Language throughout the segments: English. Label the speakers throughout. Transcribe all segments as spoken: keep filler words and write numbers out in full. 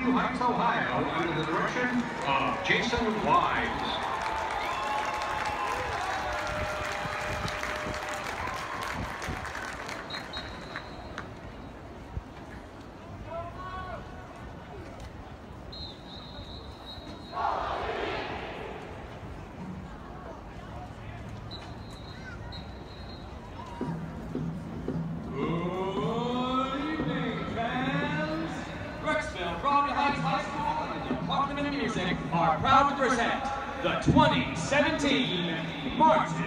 Speaker 1: Bellevue Heights, Ohio, under the direction of Jason Wise.
Speaker 2: Are proud to present the twenty seventeen Marching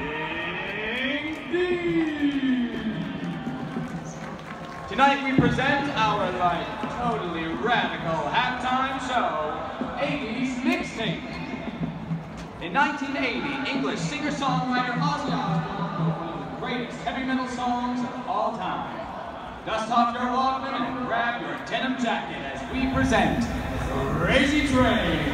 Speaker 2: Bees. Tonight we present our like totally radical halftime show, eighties Mixtape. In nineteen eighty, English singer-songwriter Ozzy Osbourne wrote one of the greatest heavy metal songs of all time. Dust off your Walkman and grab your denim jacket as we present Crazy Train.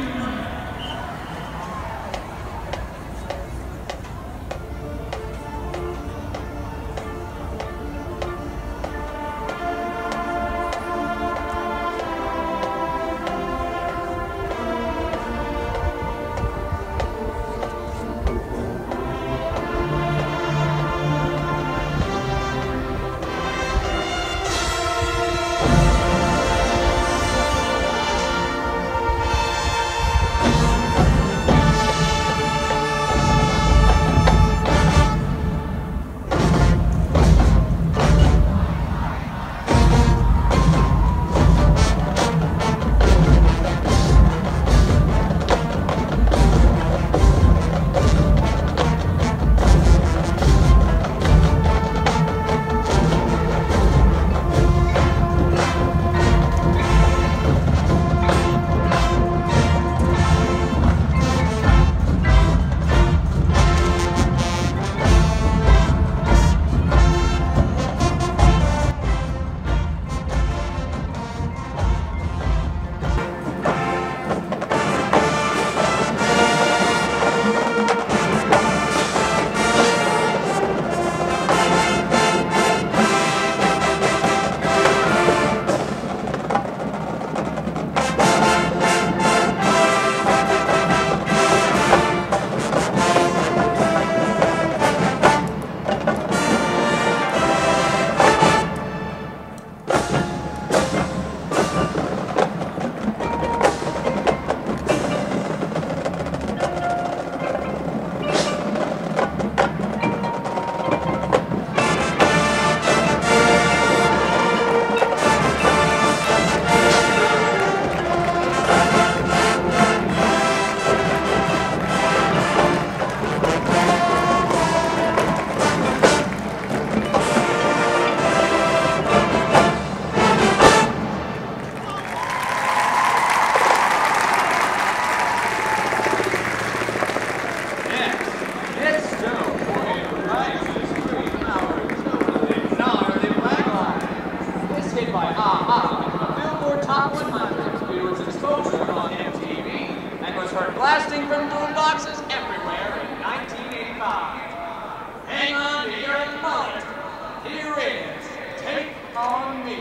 Speaker 2: Blasting from boomboxes everywhere in nineteen eighty-five. Hang on to your mullet. Here is Take On Me.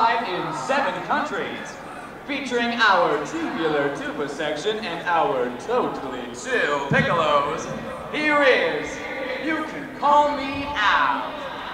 Speaker 2: live in seven countries. Featuring our tubular tuba section and our totally chill piccolos, here is You Can Call Me Al.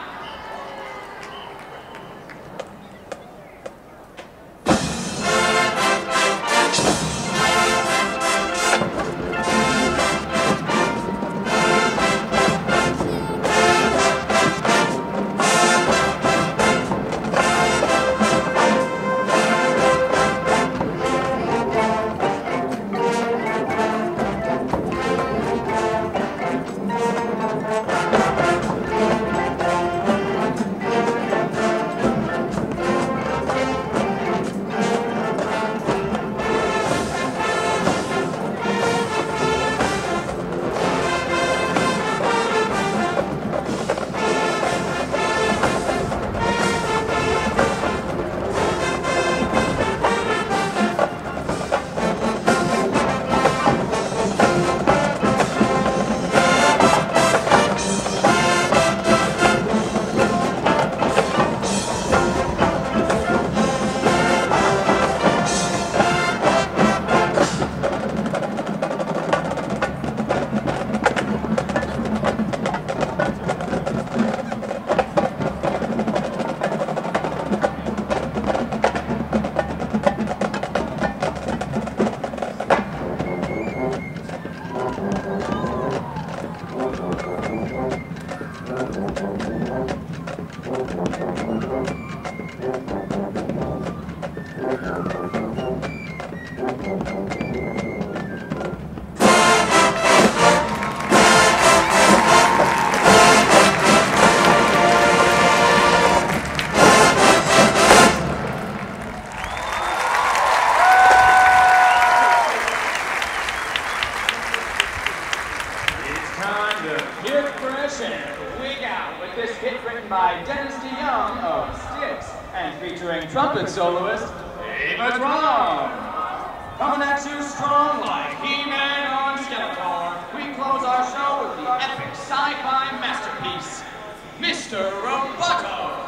Speaker 2: By Dennis DeYoung of Styx, and featuring trumpet soloist Ava Drum. Coming at you strong like He-Man on Skeletor, we close our show with the epic sci-fi masterpiece, Mister Roboto.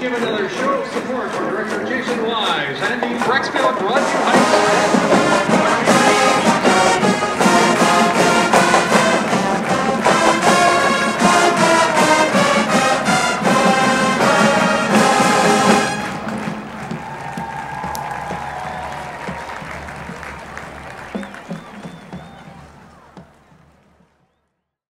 Speaker 1: give another show of support for director Jason Wise and the Brecksville Broadview Heights.